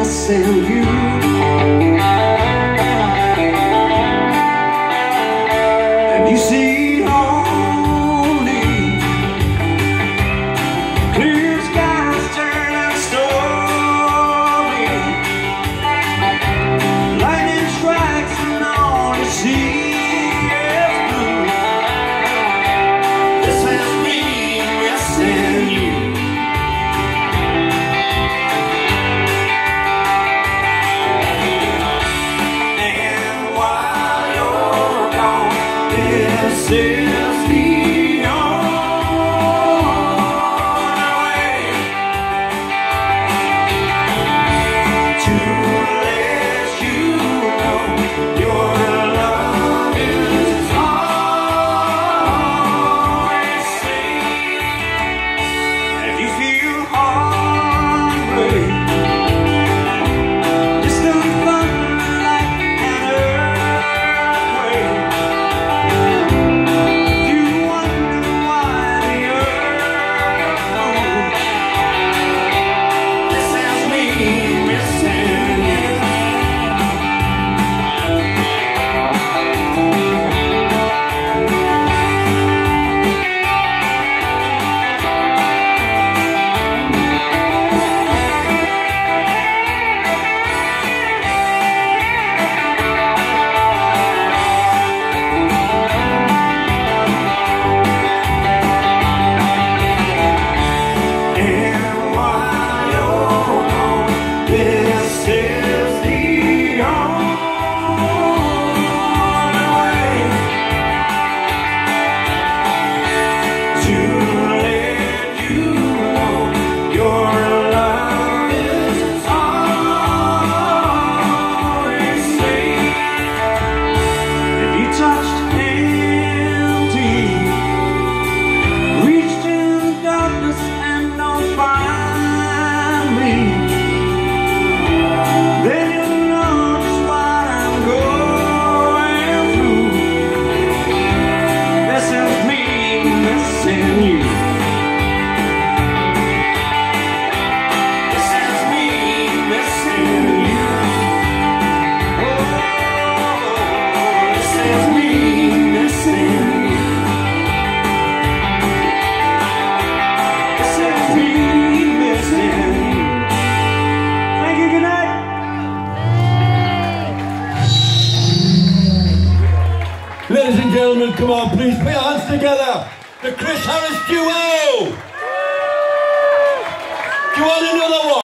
missing you. And you see only clear skies turn out stormy. Lightning strikes and all you see is blue. This is me missing you. This is the only way to let you know your love is always safe. If you feel hungry, distant thunder like an earthquake. Ladies and gentlemen, come on, please put your hands together. The Chris Harris duo! Do you want another one?